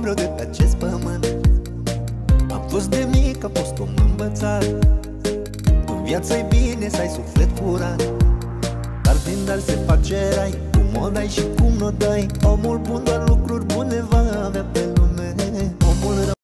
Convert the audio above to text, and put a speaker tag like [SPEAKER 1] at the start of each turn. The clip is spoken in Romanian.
[SPEAKER 1] vreau de pe acest pământ. Am fost de mic, am fost om învățat. În viață-i bine să ai suflet curat, dar din dar se face rai, cum o dai și cum n-o dai. Omul bun